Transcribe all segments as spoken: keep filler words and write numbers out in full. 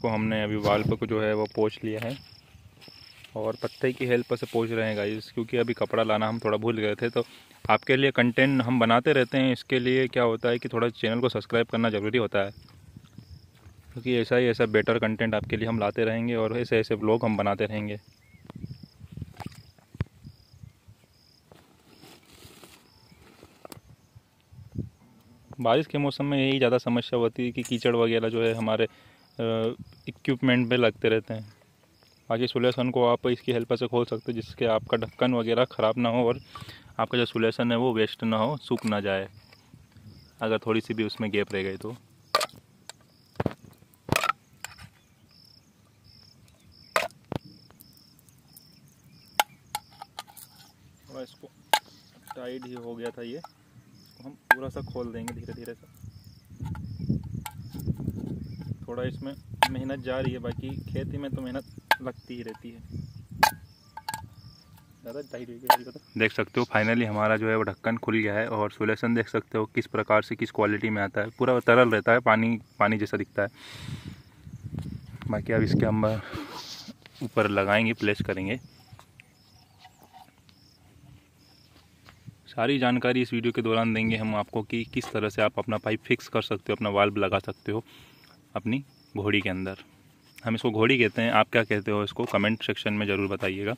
इसको हमने अभी वाल्व को जो है वो पोंछ लिया है और पत्ते की हेल्प से पोंछ रहे हैं गाइस, क्योंकि अभी कपड़ा लाना हम थोड़ा भूल गए थे। तो आपके लिए कंटेंट हम बनाते रहते हैं, इसके लिए क्या होता है कि थोड़ा चैनल को सब्सक्राइब करना ज़रूरी होता है, क्योंकि ऐसा ही ऐसा बेटर कंटेंट आपके लिए हम लाते रहेंगे और ऐसे ऐसे व्लॉग हम बनाते रहेंगे। बारिश के मौसम में यही ज़्यादा समस्या होती है कि कीचड़ वगैरह जो है हमारे इक्विपमेंट में लगते रहते हैं। बाकी सोल्यूशन को आप इसकी हेल्प से खोल सकते हो, जिसके आपका ढक्कन वगैरह ख़राब ना हो और आपका जो सोल्यूशन है वो वेस्ट ना हो, सूख ना जाए अगर थोड़ी सी भी उसमें गैप रह गई तो। थोड़ा इसको टाइट ही हो गया था, ये इसको हम पूरा सा खोल देंगे धीरे धीरे सा। थोड़ा इसमें मेहनत जा रही है, बाकी खेती में तो मेहनत लगती ही रहती है। ज़्यादा टाइट हो गया तो देख सकते हो फाइनली हमारा जो है वो ढक्कन खुल गया है और सोल्यूशन देख सकते हो किस प्रकार से किस क्वालिटी में आता है, पूरा तरल रहता है, पानी पानी जैसा दिखता है। बाकी अब इसके हम ऊपर लगाएंगे, प्लेस करेंगे। सारी जानकारी इस वीडियो के दौरान देंगे हम आपको कि किस तरह से आप अपना पाइप फिक्स कर सकते हो, अपना वाल्व लगा सकते हो अपनी घोड़ी के अंदर। हम इसको घोड़ी कहते हैं, आप क्या कहते हो इसको कमेंट सेक्शन में ज़रूर बताइएगा।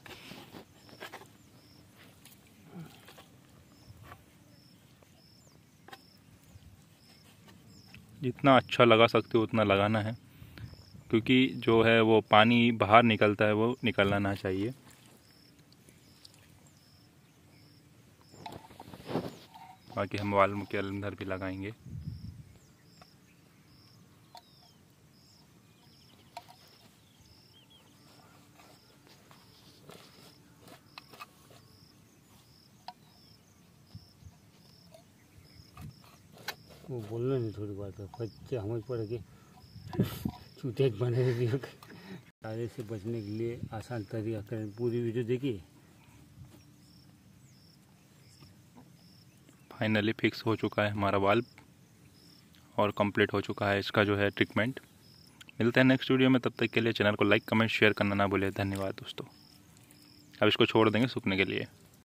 जितना अच्छा लगा सकते हो उतना लगाना है, क्योंकि जो है वो पानी बाहर निकलता है वो निकलना ना चाहिए। बाकी हम वाल्व के अंदर भी लगाएंगे। वो बोलना नहीं थोड़ी बात है, बच्चे हमें पड़ के चूते बने रही सारे से बचने के लिए आसान तरीका करें। पूरी वीडियो देखिए। फाइनली फिक्स हो चुका है हमारा वाल्व और कंप्लीट हो चुका है इसका जो है ट्रीटमेंट। मिलते हैं नेक्स्ट वीडियो में, तब तक के लिए चैनल को लाइक कमेंट शेयर करना ना भूलें। धन्यवाद दोस्तों। अब इसको छोड़ देंगे सूखने के लिए।